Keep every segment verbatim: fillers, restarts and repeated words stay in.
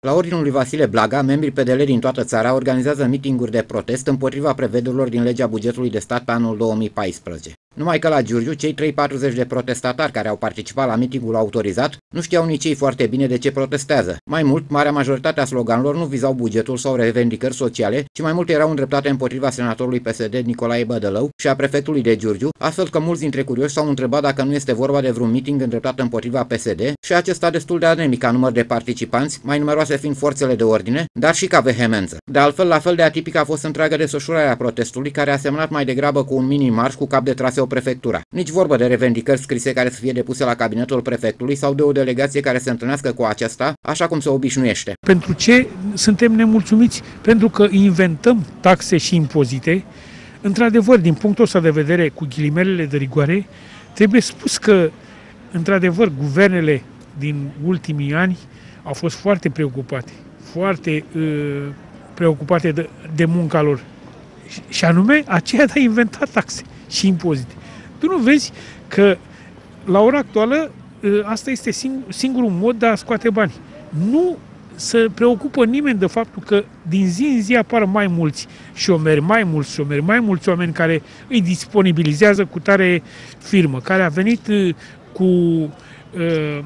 La ordinul lui Vasile Blaga, membrii P D L din toată țara organizează mitinguri de protest împotriva prevederilor din legea bugetului de stat pe anul două mii paisprezece. Numai că la Giurgiu, cei trei sute patruzeci de protestatari care au participat la mitingul autorizat nu știau nici ei foarte bine de ce protestează. Mai mult, marea majoritate a sloganelor nu vizau bugetul sau revendicări sociale, ci mai mult erau îndreptate împotriva senatorului P S D Nicolae Bădălău și a prefectului de Giurgiu, astfel că mulți dintre curioși s-au întrebat dacă nu este vorba de vreun miting îndreptat împotriva P S D și acesta destul de anemic ca număr de participanți, mai numeroase fiind forțele de ordine, dar și ca vehemență. De altfel, la fel de atipică a fost întreaga desfășurare a protestului, care a semnat mai degrabă cu un mini-marș cu cap de traseu prefectura. Nici vorbă de revendicări scrise care să fie depuse la cabinetul prefectului sau de o delegație care să întâlnească cu acesta, așa cum se obișnuiește. Pentru ce suntem nemulțumiți? Pentru că inventăm taxe și impozite. Într-adevăr, din punctul ăsta de vedere, cu ghilimelele de rigoare, trebuie spus că, într-adevăr, guvernele din ultimii ani au fost foarte preocupate, foarte uh, preocupate de, de munca lor. Și, și anume aceea de a inventa taxe și impozite. Tu nu vezi că la ora actuală asta este singurul mod de a scoate bani. Nu se preocupă nimeni de faptul că din zi în zi apar mai mulți șomeri, mai mulți șomeri, mai mulți oameni care îi disponibilizează cu tare firmă, care a venit cu uh,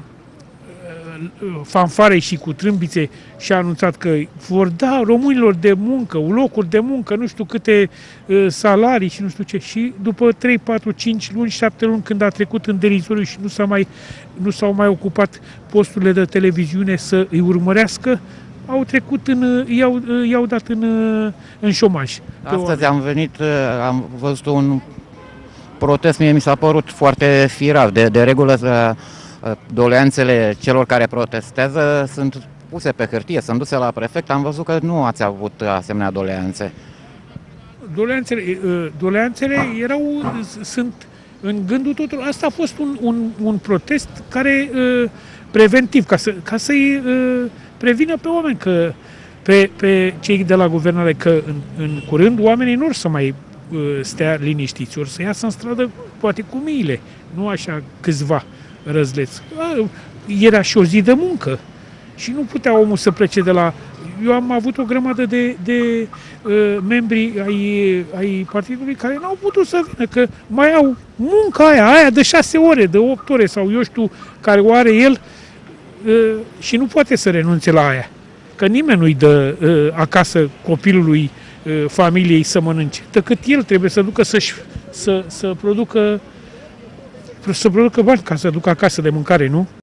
fanfare și cu trâmbițe și a anunțat că vor da românilor de muncă, locuri de muncă, nu știu câte uh, salarii și nu știu ce. Și după trei, patru, cinci luni, șapte luni, când a trecut în derizoriu și nu s-a mai, nu s-au mai ocupat posturile de televiziune să îi urmărească, au trecut în, i-au, i-au dat în, în șomaj. Astăzi am venit, am văzut un protest, mie mi s-a părut foarte firav. De, de regulă, doleanțele celor care protestează sunt puse pe hârtie, sunt duse la prefect. Am văzut că nu ați avut asemenea doleanțe. Doleanțele, doleanțele erau, sunt în gândul totul. Asta a fost un, un, un protest care preventiv, ca, să, ca să-i prevină pe oameni, că pe, pe cei de la guvernare, că în, în curând oamenii nu or să mai stea liniștiți, or să iasă în stradă poate cu miile, nu așa câțiva răzleți. Era și o zi de muncă și nu putea omul să plece de la... Eu am avut o grămadă de, de uh, membri ai, ai partidului care n-au putut să vină, că mai au munca aia, aia de șase ore, de opt ore sau eu știu, care o are el uh, și nu poate să renunțe la aia. Că nimeni nu-i dă uh, acasă copilului, uh, familiei să mănânce, decât el trebuie să ducă să-și, să, să producă să producă bani ca să ducă acasă de mâncare, nu?